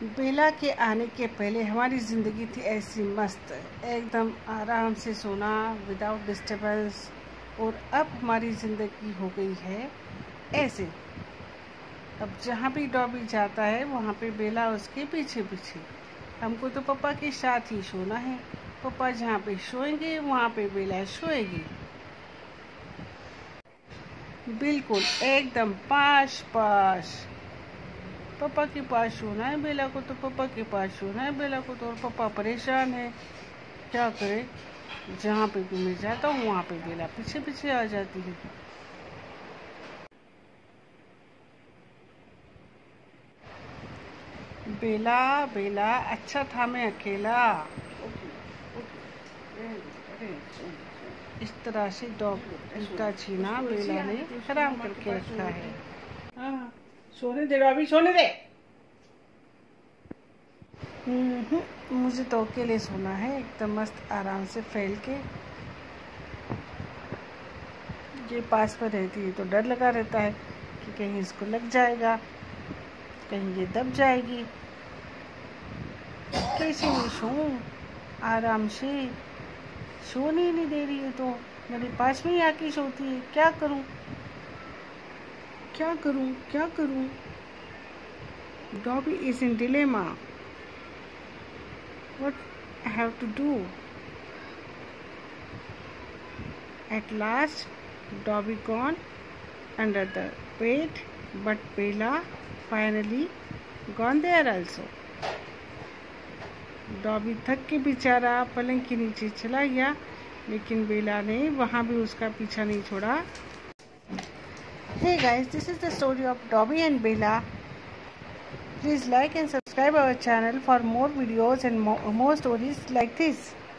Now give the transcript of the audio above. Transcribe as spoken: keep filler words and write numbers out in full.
बेला के आने के पहले हमारी ज़िंदगी थी ऐसी मस्त, एकदम आराम से सोना विदाउट डिस्टरबेंस। और अब हमारी ज़िंदगी हो गई है ऐसे। अब जहाँ भी डॉबी जाता है वहाँ पे बेला उसके पीछे पीछे। हमको तो पापा के साथ ही सोना है। पापा जहाँ पे सोएंगे वहाँ पे बेला सोएगी। बिल्कुल एकदम पास पास। पापा के पास सोना है बेला को, तो पापा के पास सोना है बेला को तो। और पापा परेशान है, क्या करे। जहाँ पे भी मैं जाता हूँ वहाँ पे बेला पीछे पीछे आ जाती है। बेला बेला अच्छा था मैं अकेला। इस तरह से डॉग का छीना बेला ने हराम करके रखा है। हाँ, सोने दे अभी, सोने दे। मुझे तो अकेले सोना है, एकदम मस्त आराम से फैल के। ये पास में रहती है तो डर लगा रहता है कि कहीं इसको लग जाएगा, कहीं ये दब जाएगी। कैसे मैं सोऊं आराम से। सोने ही नहीं दे रही है तो मेरे पास में ही आके सोती है। क्या करूं क्या करूं क्या करूं। Dobby is in dilemma. What I have to do? At last, Dobby gone under the bed, but Bella finally gone there also. Dobby थक के बेचारा पलंग के नीचे चला गया, लेकिन बेला ने वहाँ भी उसका पीछा नहीं छोड़ा। Hey guys, this is the story of Dobby and Bella. Please like and subscribe our channel for more videos and more, more stories like this.